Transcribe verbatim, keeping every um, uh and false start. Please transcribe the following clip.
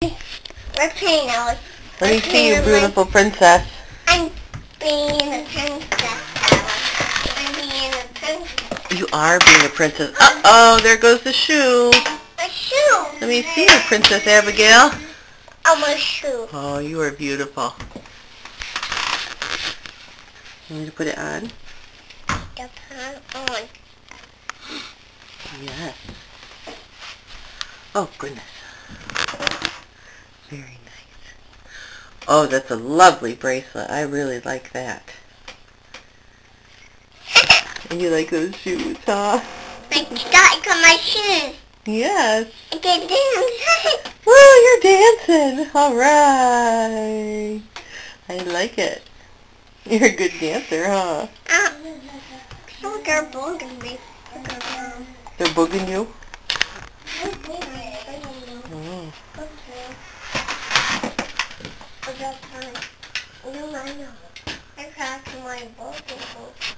We're playing now. Let me see you, beautiful princess. I'm being a princess, Alice. I'm being a princess. You are being a princess. Uh-oh, there goes the shoe. A shoe. Let me see you, Princess Abigail. I'm a shoe. Oh, you are beautiful. You need to put it on? The pan on. Yes. Oh, goodness. Very nice. Oh, that's a lovely bracelet. I really like that. And you like those shoes, huh? I got on my shoes. Yes. I can dance. Woo, you're dancing. All right. I like it. You're a good dancer, huh? Ah, look, they're bugging me. They're bugging you? Oh. No, I know. I cracked my bug.